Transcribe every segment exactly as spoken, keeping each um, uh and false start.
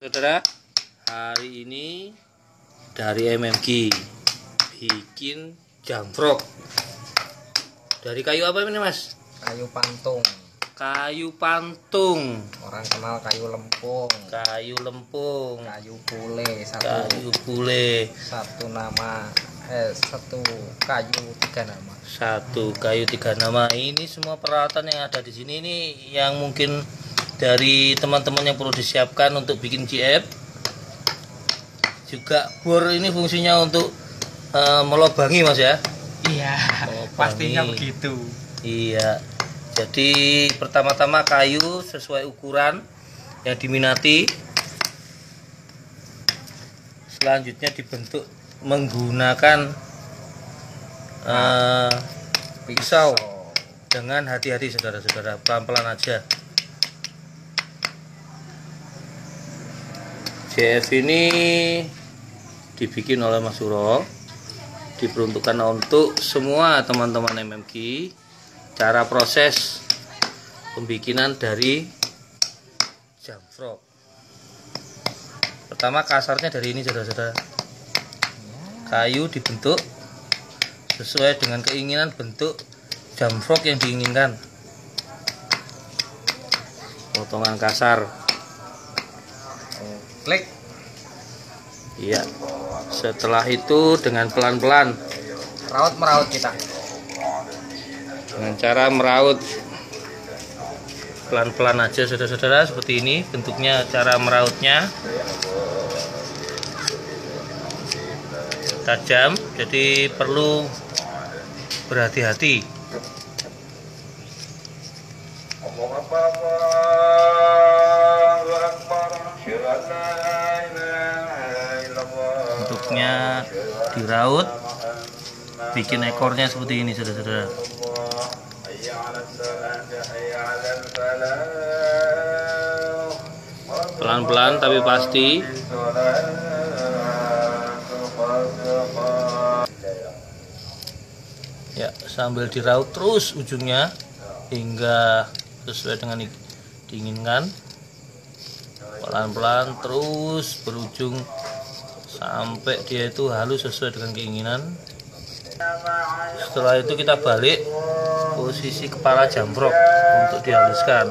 Saudara, hari ini dari M M G bikin jamfrok dari kayu apa ini, Mas? Kayu pantung. Kayu pantung. Orang kenal kayu lempung. Kayu lempung. Kayu pule. Satu, Kayu pule. Satu nama. Eh, satu kayu tiga nama. Satu kayu tiga nama. Ini semua peralatan yang ada di sini ini yang mungkin dari teman-teman yang perlu disiapkan untuk bikin J F. Juga bor ini fungsinya untuk uh, melobangi, Mas ya. Iya, Melobangi. pastinya begitu. Iya. Jadi pertama-tama kayu sesuai ukuran yang diminati. Selanjutnya dibentuk menggunakan uh, pisau. Dengan hati-hati saudara-saudara, pelan-pelan aja. J F ini dibikin oleh Mas Suro, diperuntukkan untuk semua teman-teman M M G. Cara proses pembikinan dari jamfrok. Pertama kasarnya dari ini saudara-saudara. Kayu dibentuk sesuai dengan keinginan bentuk jamfrok yang diinginkan. Potongan kasar. Klik. Iya. Setelah itu dengan pelan-pelan Raut meraut kita. Dengan cara meraut pelan-pelan aja saudara-saudara, seperti ini bentuknya cara merautnya. Tajam, jadi perlu berhati-hati. Bentuknya diraut, bikin ekornya seperti ini saudara-saudara. Pelan-pelan tapi pasti. Ya, sambil diraut terus ujungnya hingga sesuai dengan diinginkan. Pelan-pelan terus berujung sampai dia itu halus sesuai dengan keinginan. Setelah itu kita balik posisi kepala jamfrok untuk dihaluskan.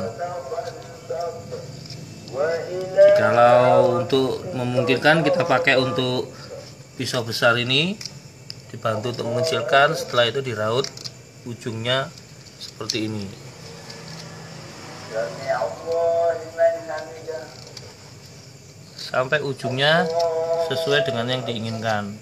Kalau untuk memungkinkan kita pakai untuk pisau besar ini, dibantu untuk mengecilkan. Setelah itu diraut ujungnya seperti ini. Sampai ujungnya sesuai dengan yang diinginkan.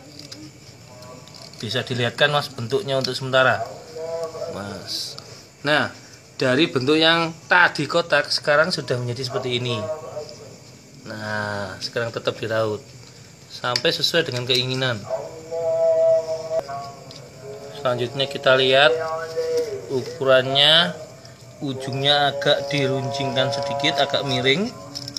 Bisa dilihatkan Mas bentuknya untuk sementara, Mas. Nah, dari bentuk yang tadi kotak sekarang sudah menjadi seperti ini. Nah, sekarang tetap diraut sampai sesuai dengan keinginan. Selanjutnya kita lihat ukurannya, ujungnya agak diruncingkan sedikit, agak miring.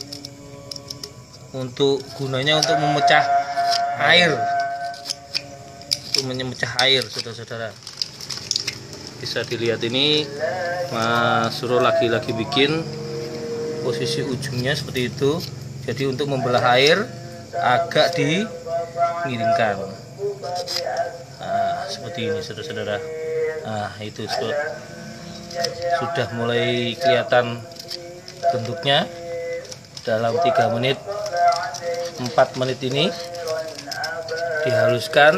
Untuk gunanya untuk memecah air, untuk memecah air saudara-saudara. Bisa dilihat ini Mas Suro lagi-lagi bikin posisi ujungnya seperti itu. Jadi untuk membelah air agak dimiringkan. Nah, seperti ini saudara-saudara. Nah, itu sudah mulai kelihatan bentuknya. Dalam tiga menit empat menit ini dihaluskan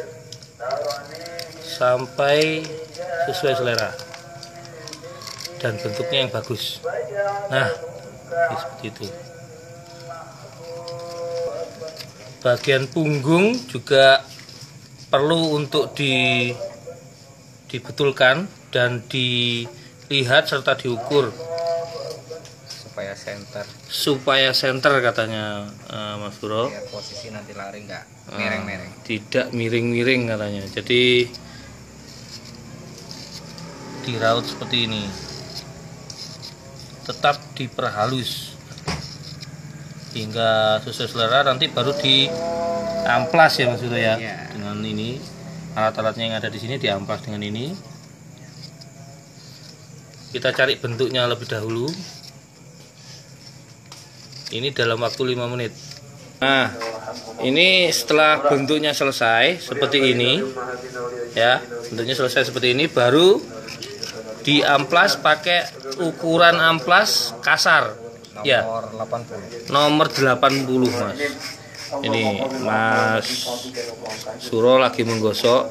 sampai sesuai selera dan bentuknya yang bagus. Nah, seperti itu. Bagian punggung juga perlu untuk di dibetulkan dan dilihat serta diukur Supaya center. Supaya center katanya uh, Mas Bro. Biar posisi nanti lari nggak miring-miring. Uh, tidak miring-miring katanya. Jadi diraut seperti ini. Tetap diperhalus hingga sesuai selera, nanti baru diamplas ya Mas Bro ya. Yeah. Dengan ini alat-alatnya yang ada di sini diamplas dengan ini. Kita cari bentuknya lebih dahulu. Ini dalam waktu lima menit. Nah, ini setelah bentuknya selesai seperti ini, ya, bentuknya selesai seperti ini, baru diamplas pakai ukuran amplas kasar, ya, nomor delapan puluh. nomor delapan puluh, Mas. Ini Mas Suro lagi menggosok.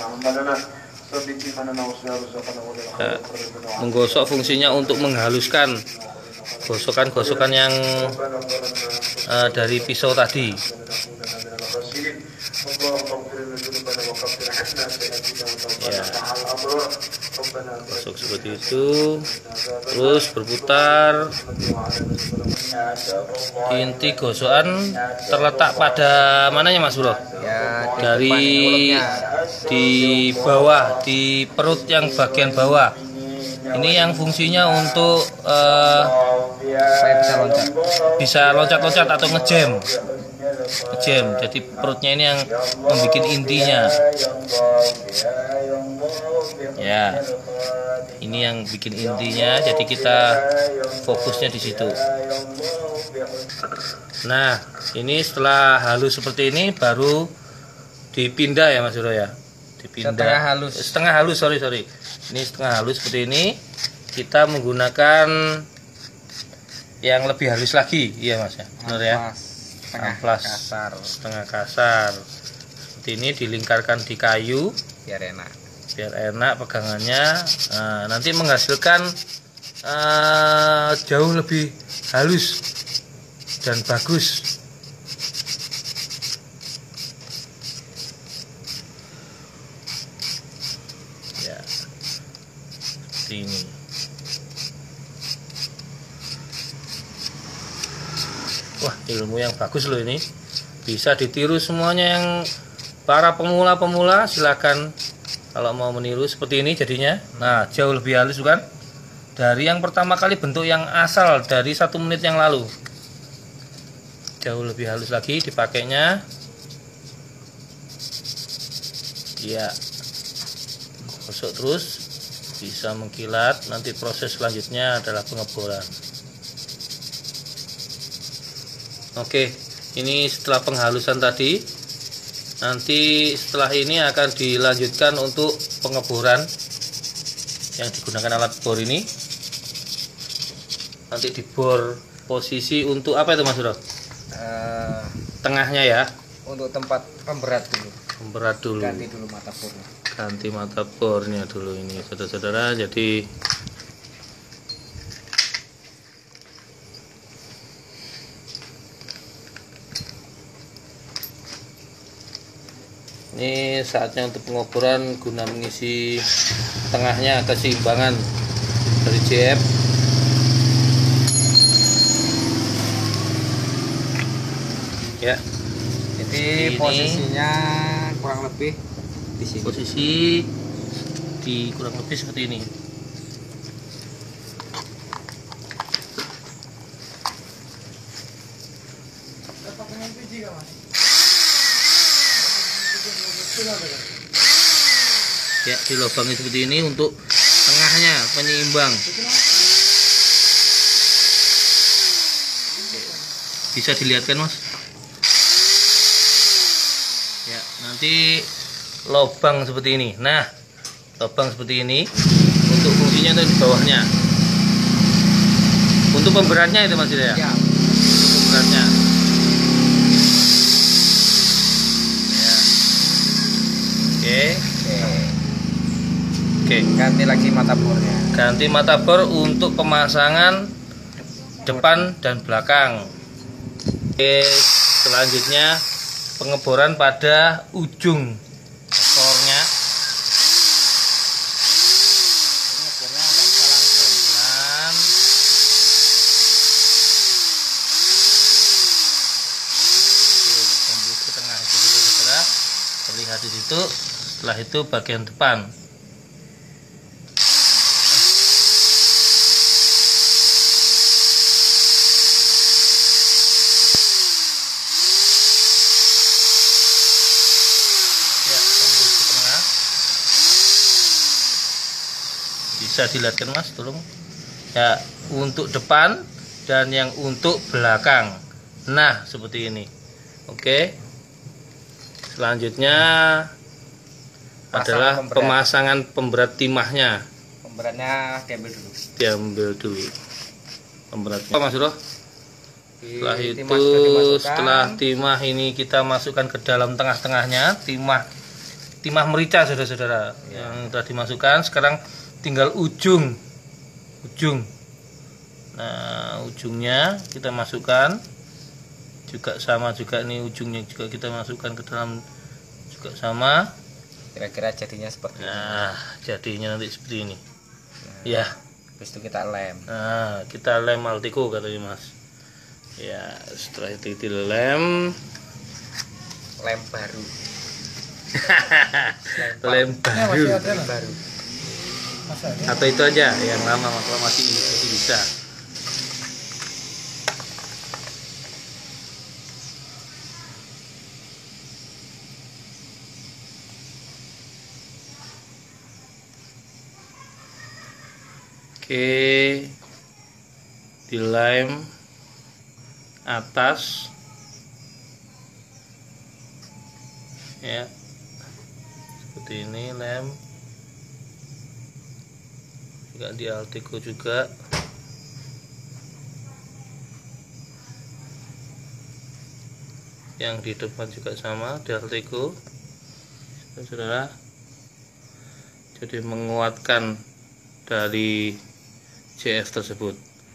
Nah, menggosok fungsinya untuk menghaluskan gosokan-gosokan yang uh, dari pisau tadi. Ya, gosok seperti itu, terus berputar. Inti gosokan terletak pada mananya, Mas Bro? Ya, di Dari mulutnya. di bawah, di perut yang bagian bawah. Ini yang fungsinya untuk uh, Supaya bisa loncat. bisa loncat-loncat atau ngejam, ngejam. Jadi perutnya ini yang membuat intinya. Ya, ini yang bikin intinya. Jadi kita fokusnya di situ. Nah, ini setelah halus seperti ini baru dipindah ya, Mas Bro ya. Dipindah. Setengah halus. Setengah halus, sorry sorry. Ini setengah halus seperti ini. Kita menggunakan yang lebih halus lagi, iya Mas ya, benar ya. Setengah Amplas kasar. setengah kasar. Seperti ini dilingkarkan di kayu Biar enak. biar enak pegangannya. Nah, nanti menghasilkan uh, jauh lebih halus dan bagus. Ya, seperti ini. Wah, ilmu yang bagus loh ini. Bisa ditiru semuanya, yang para pemula-pemula silakan kalau mau meniru seperti ini jadinya. Nah, jauh lebih halus bukan? Dari yang pertama kali bentuk yang asal dari satu menit yang lalu. Jauh lebih halus lagi dipakainya. Ya. Gosok terus, bisa mengkilat. Nanti proses selanjutnya adalah pengeboran. Oke, ini setelah penghalusan tadi, nanti setelah ini akan dilanjutkan untuk pengeboran yang digunakan alat bor ini. Nanti dibor posisi untuk apa itu, Mas Bro? Eh, Tengahnya ya, untuk tempat pemberat dulu. pemberat dulu. Ganti dulu mata bornya. Ganti mata bornya dulu ini, saudara-saudara. Jadi ini saatnya untuk pengoboran guna mengisi tengahnya keseimbangan dari J F. Ya, Jadi ini posisinya kurang lebih di sini. posisi di kurang lebih seperti ini. Ya, dilobangin seperti ini untuk tengahnya penyeimbang. Bisa dilihat kan, Mas? Ya, nanti lobang seperti ini. Nah, lobang seperti ini untuk fungsinya itu di bawahnya. Untuk pemberatnya itu, Mas ya? Ya, Untuk pemberatnya. Ya. Oke. oke. Oke. Ganti lagi mata bornya. Ganti mata bor untuk pemasangan depan dan belakang. Oke, selanjutnya pengeboran pada ujung ekornya. Pengebornya nggak bisa langsung. Dan Oke, tembus ke tengah itu dulu, saudara. Terlihat di situ. Setelah itu bagian depan. Ya, tembus ke tengah. Bisa dilihatkan, Mas, tolong. Ya, untuk depan dan yang untuk belakang. Nah, seperti ini. Oke. Selanjutnya Pasang adalah pemberat. pemasangan pemberat timahnya. Pemberatnya diambil dulu. Diambil dulu pemberatnya. Mas Bro. Setelah Di- itu, timah sudah dimasukkan. setelah timah ini kita masukkan ke dalam tengah-tengahnya, timah timah merica saudara-saudara Ya. yang sudah dimasukkan. Sekarang tinggal ujung, ujung. Nah, ujungnya kita masukkan juga sama juga nih, ujungnya juga kita masukkan ke dalam juga sama. Kira-kira jadinya seperti ini. Nah, jadinya nanti seperti ini. Ya. Habis itu kita lem. Nah, kita lem Altico katanya Mas. Ya, setelah itu dilem. Lem baru. Lem baru. Lem baru. Atau itu aja yang lama kalau masih masih bisa. Oke, dilem atas ya, seperti ini lem juga di Altico juga. Yang di depan juga sama di Altico, saudara. Jadi menguatkan dari C F tersebut.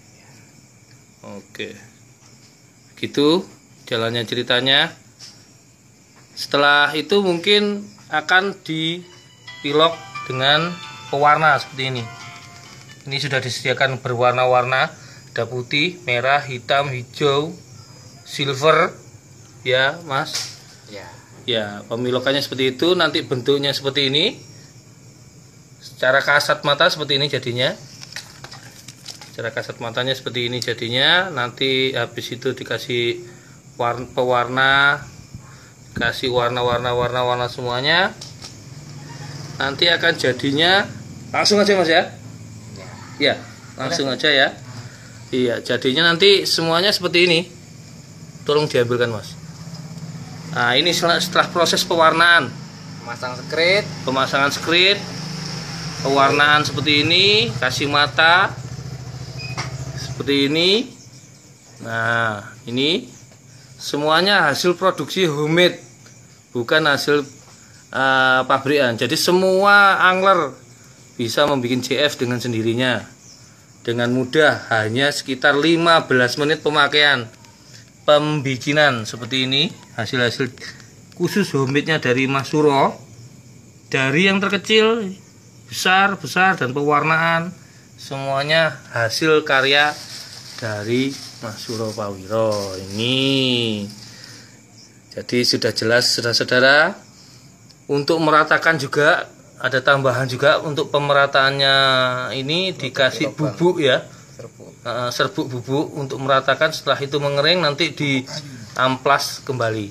Oke, gitu jalannya ceritanya. Setelah itu mungkin akan dipilok dengan pewarna seperti ini. Ini sudah disediakan berwarna-warna, ada putih, merah, hitam, hijau, silver, ya Mas. Ya. Ya, pemilokannya seperti itu. Nanti bentuknya seperti ini. Secara kasat mata seperti ini jadinya. Secara kasat matanya seperti ini jadinya. Nanti habis itu dikasih warna, pewarna, kasih warna-warna warna-warna semuanya. Nanti akan jadinya langsung aja Mas ya. Ya, langsung aja ya. Iya, jadinya nanti semuanya seperti ini. Tolong diambilkan Mas. Nah, ini setelah, setelah proses pewarnaan, Masang skrit. pemasangan skrit, pewarnaan seperti ini, kasih mata seperti ini. Nah, ini semuanya hasil produksi homemade, bukan hasil uh, pabrikan. Jadi semua angler bisa membuat C F dengan sendirinya, dengan mudah, hanya sekitar lima belas menit pemakaian pembikinan seperti ini. Hasil-hasil khusus homemade-nya dari Mas Suro, dari yang terkecil, besar, besar, dan pewarnaan semuanya hasil karya dari Mas Suro Pawiro ini. Jadi sudah jelas saudara-saudara. Untuk meratakan juga ada tambahan juga untuk pemerataannya, ini dikasih bubuk ya, Serbuk. uh, serbuk bubuk untuk meratakan. Setelah itu mengering nanti diamplas kembali.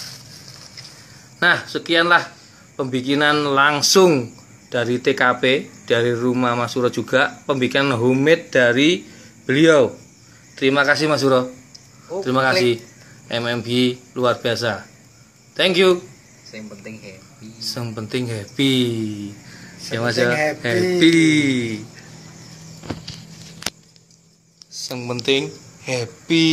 Nah, sekianlah pembikinan langsung dari T K P, dari rumah Mas Suro juga, pembikinan homemade dari beliau. Terima kasih Mas Suro. Oh, Terima kasih M M B, luar biasa. Thank you. Yang penting happy. Yang penting happy. Ya Mas penting ya, happy. happy. Yang penting happy.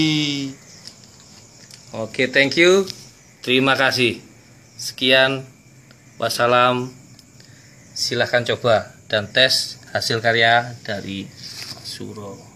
Oke, thank you. Terima kasih. Sekian. Wassalam. Silahkan coba dan tes hasil karya dari Suro.